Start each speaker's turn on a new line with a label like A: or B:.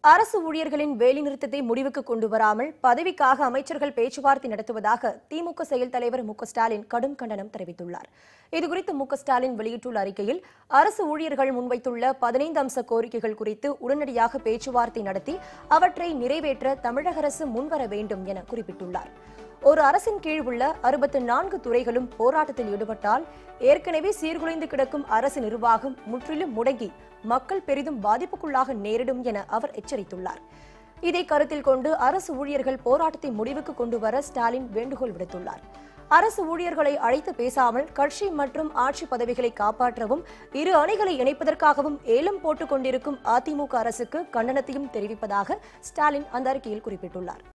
A: அரசு ஊழியர்களின் வேலைநிறுத்தத்தை முடிவுக்கு கொண்டு வராமல் பதவிக்காக அமைச்சர்கள் பேச்சுவார்த்தை நடத்துவதாக திமுக செயல் தலைவர் மு.க.ஸ்டாலின் கடும் கண்டனம் தெரிவித்துள்ளார். இதுகுறித்து மு.க.ஸ்டாலின் வெளியிட்டுள்ள அறிக்கையில், அரசு ஊழியர்கள் முன்வைத்துள்ள 15 அம்ச கோரிக்கைகள் குறித்து உடனடியாக பேச்சுவார்த்தை நடத்தி அவற்றை நிறைவேற்ற தமிழக அரசு முன்வர வேண்டும் என குறிப்பிட்டுள்ளார். ஒரு அரசின் கீழ் உள்ள 64 துறைகளும் போராட்டத்தில் ஈடுபட்டால் ஏற்கனவே சீர்குலைந்து கிடக்கும் அரசு நிர்வாகம் முற்றிலும் முடங்கி மக்கள் பெரிதும் பாதிப்புக்குள்ளாக நேரிடும் என அவர் எச்சரித்துள்ளார். இதை கருத்தில் கொண்டு அரசு ஊழியர்கள் போராட்டத்தை முடிவுக்கு கொண்டு வர ஸ்டாலின் வேண்டுகோள் விடுத்துள்ளார். அரசு ஊழியர்களை அழைத்து பேசாமல் கட்சி மற்றும் ஆட்சி பதவிகளை காப்பாற்றவும் இரு அணிகளை இணைப்பதற்காகவும் ஏலம் போட்டுக் கொண்டிருக்கும் அதிமுக அரசுக்கு கண்டனத்தையும் தெரிவிப்பதாக ஸ்டாலின் அந்த அறிக்கையில் குறிப்பிட்டுள்ளார்.